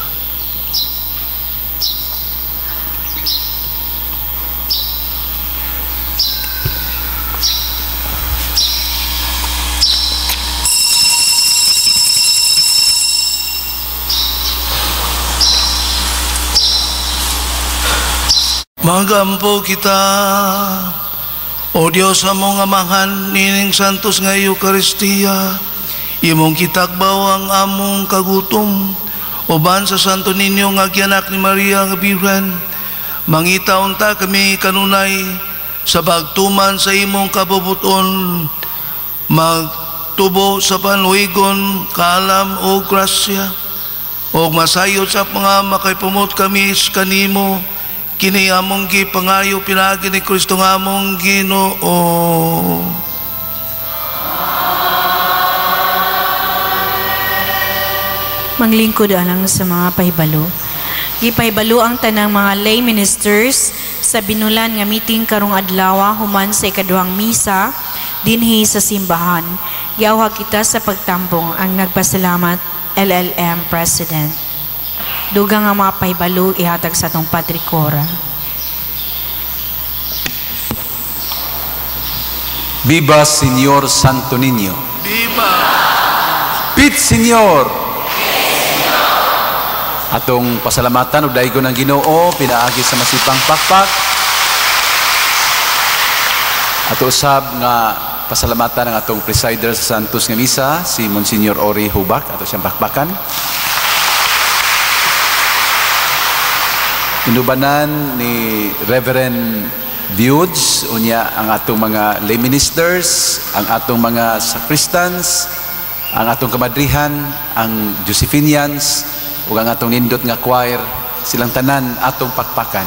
Magampo kita, O Diyos among amahan, nining santos nga Eucharistia, imong kitagbaw ang among kagutom, uban sa Santo Niño nga gianak ni Maria nga Biren, mangita unta kami kanunay sa pagtuman sa imong kabubuton, magtubo sa panluigon, kaalam o grasya, o masayot sa mga makaipumot kami sa kanimo, kini among gipangayo pinagi ni Kristo nga among Ginoo. Manglingkod alang sa mga pahibalo. Gipahibalo ang tanang mga lay ministers sa binulan nga meeting karong adlaw human sa ikaduhang misa dinhi sa simbahan. Giawhag kita sa pagtambong ang nagpasalamat LLM President. Dugang nga mga pahibalo ihatag sa atong patrikora. Viva Señor Santo Niño. Viva! Pit Señor! Atong pasalamatan o daigo ng Ginoo, pinaagi sa masipang pakpak. Ato usab nga pasalamatan ng atong presider sa Santos nga Misa, si Monsignor Ori Jubac, ato siyang pakpakan. Inubanan ni Reverend Viuds, unya ang atong mga lay ministers, ang atong mga sacristans, ang atong kamadrihan, ang Josephinians, ug ang atong nindot nga choir, silang tanan atong pakpakan.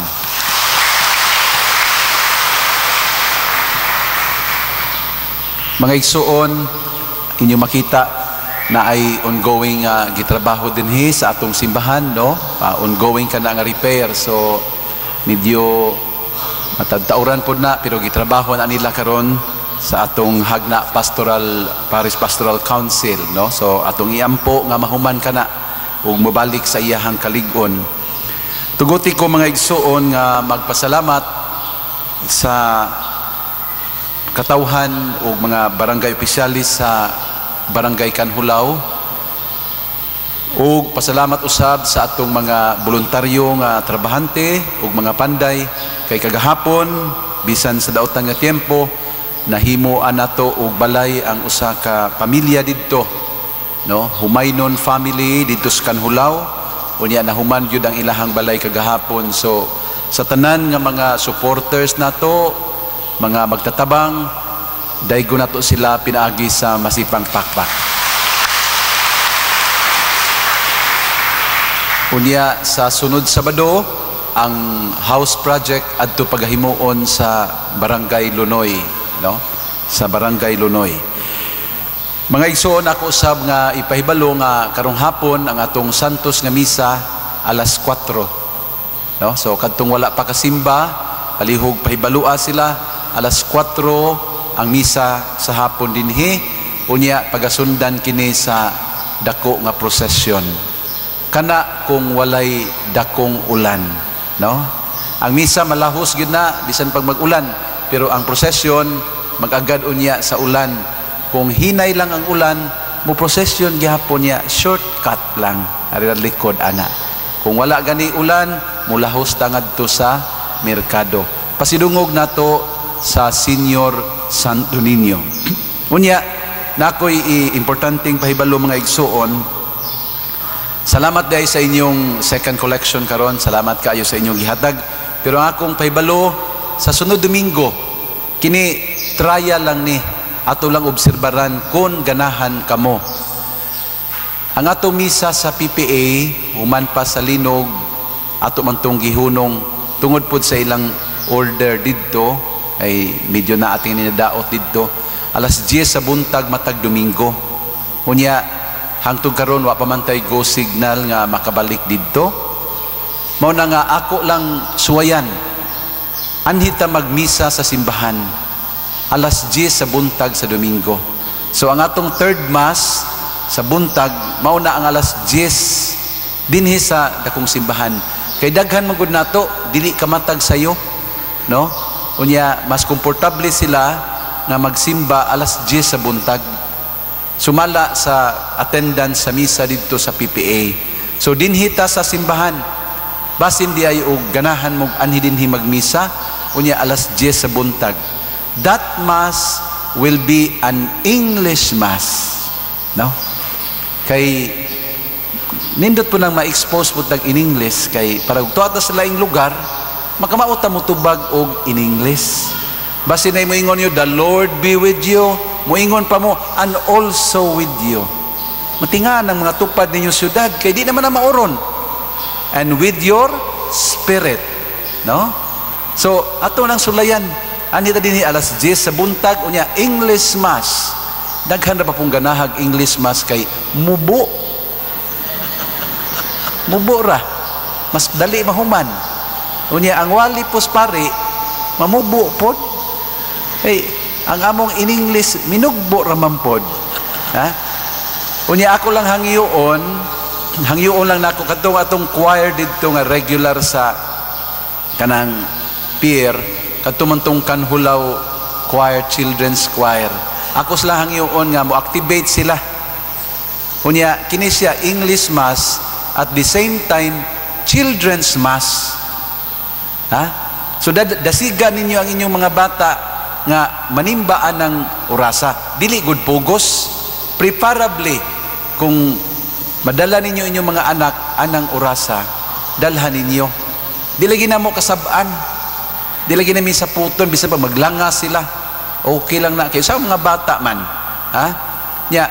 Mga igsuon, inyo makita na ay ongoing gitrabaho dinhi sa atong simbahan, no? Ongoing ka na nga repair, so medyo matagtauran po na, pero gitrabaho na nila karon sa atong Hagna Pastoral Parish Pastoral Council, no? So atong iampo nga mahuman ka na ug mobalik sa iyahang kalig-on. Tuguti ko mga igsuon nga magpasalamat sa katawhan ug mga barangay opisyalis sa Barangay Kanhulaw, ug pasalamat usab sa atong mga voluntaryo nga trabahante ug mga panday kay kagahapon bisan sa daotan nga tiempo nahimo anato og balay ang usa ka pamilya didto, no? Humaynon family didto sa Kanhulaw, unya nahuman gyud ang ilahang balay kagahapon. So sa tanan nga mga supporters nato, mga magtatabang, daigo nato sila pinaagi sa masipang pakpak. Unya sa sunod Sabado ang house project adto pagahimuon sa Barangay Lunoy, no? Sa Barangay Lunoy. Mga igsoon, ako usab nga ipahibalo nga karong hapon ang atong Santos nga Misa alas 4, no? So kadtong wala pa kasimba, palihog pahibalua sila alas 4 ang misa sa hapon dinhi, unya pagasundan kini sa dako nga prosesyon. Kana kung walay dakong ulan, no? Ang misa malahos gyud na bisan pag mag-ulan, pero ang prosesyon mag-agad unya sa ulan. Kung hinay lang ang ulan, mo prosesyon gyapon niya, shortcut lang ari likod ana. Kung wala gani ulan, mulahos ta ngadto sa merkado. Pasidungog nato sa Senior Santo Niño. Unya, nakoy importanteng pahibalo mga igsuon. Salamat dahil sa inyong second collection karon. Salamat kayo sa inyong gihatag. Pero ang akong pahibalo sa sunod Domingo, kini trial lang ni ato lang obserbaran kung ganahan kamo. Ang atong misa sa PPA human pa sa linog ato man tong gihunong tungod pod sa ilang order didto ay medyo na ating ninadaot dito alas 10 sa buntag matag Domingo. Unya hangtod karon wa pa man tay go signal nga makabalik didto. Mao na nga ako lang suwayan. Anhita magmisa sa simbahan alas 10 sa buntag sa Domingo. So ang atong third mass sa buntag mao na ang alas 10 dinhi sa dakong simbahan. Kay daghan man gud nato dili kamatag sayo, no? Unya mas komportable sila nga magsimba alas 10 sa buntag. Sumala sa attendance sa misa dito sa PPA. So dinhita sa simbahan. Basin di ay og ganahan mo anhi dinhi magmisa unya alas 10 sa buntag. That mass will be an English mass. No? Kay nindot po nang ma-expose po tag in English kay para tuwa ta sa laing lugar makamauta mo tubag og in English. Basin ay moingon yo, the Lord be with you. Moingon pa mo, and also with you. Matingan ang mga tupad ninyo syudad kay di naman na mauron. And with your spirit. No? So, ato nang sulayan. Anita din alas 10 sa buntag unya English mass. Daghan ra pa pong ganahag English mass kay mubo. Mubo ra. Mas dali mahuman. Unya ang wali puspari mamubo pod. Hey, ang among in English minugbo ra man pod. Ha? Unya ako lang hangyoon lang nako kadtong atong choir didto nga regular sa kanang pier kadtong mantong Kanhulaw choir, children's choir. Ako sila hangyoon nga mo activate sila. Unya kini siya English mass at the same time children's mass. Ha? So dasigan ninyo ang inyong mga bata nga manimbaan ng orasa. Dili good pugos. Preferably kung madala ninyo inyong mga anak anang orasa, dalhan ninyo. Di lagi na mo kasabaan. Di lagi na mi sa puton bisan pa maglanga sila. Okay lang na kay sa mga bata man. Ha? Nya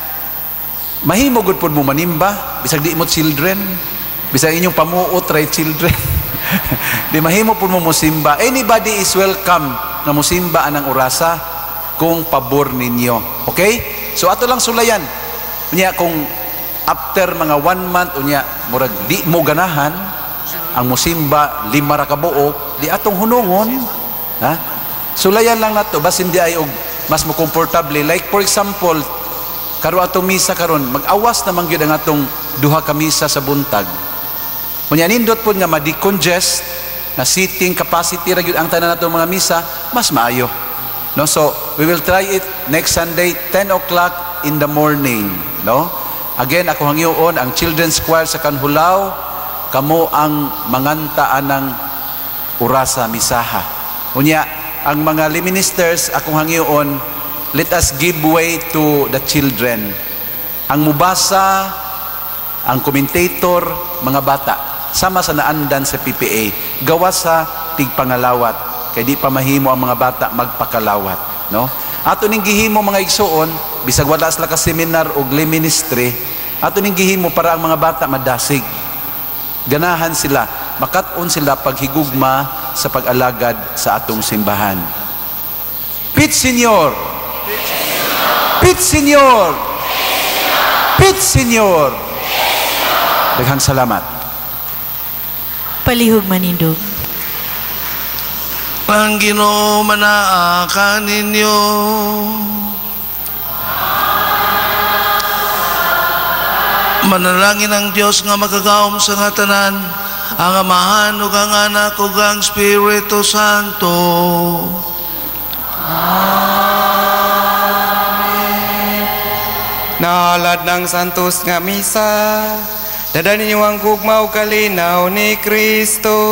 mahimo gud pod mo manimba bisag di mo children, bisag inyong pamuot try children. Di mahimo po mo musimba. Anybody is welcome na musimba anang orasa kung pabor ninyo. Okay? So ato lang sulayan. Unya kung after mga 1 month unya murag di mo ganahan ang musimba 5 ra ka buok, di atong hunungon. Ha? Sulayan lang nato basin di ay og mas mo komportable. Like for example, karo atong misa karon mag-awas naman gyud ang atong duha ka misa sa buntag. Kunya nindot po nga ma-decongest na seating capacity ra gyud ang tanan nato mga misa, mas maayo. No, so we will try it next Sunday 10 o'clock in the morning, no? Again, ako hangyoon ang children's choir sa Kanhulaw, kamo ang mangantaan ng orasa misaha. Unya ang mga ministers akong hangyoon, let us give way to the children. Ang mubasa, ang commentator, mga bata sama sa naandan sa PPA, gawa sa tigpangalawat kay di pa mahimo ang mga bata magpakalawat, no? Ato ning gihimo mga igsuon bisag wala sila ka seminar og lay ministry, ato ning gihimo para ang mga bata madasig, ganahan sila, makat-on sila paghigugma sa pag-alagad sa atong simbahan. Pit Senyor, Pit Senyor, Pit Senyor. Daghang salamat. Palihog manindog. Ang Ginoo manaakan ninyo. Manalangin ang Dios nga magagawom sa nga tanan, ang Amahan ug ang Anak ug ang Espiritu Santo. Naalad ng santos nga misa, dadan ninyo ang gugma ug kalinaw ni Kristo.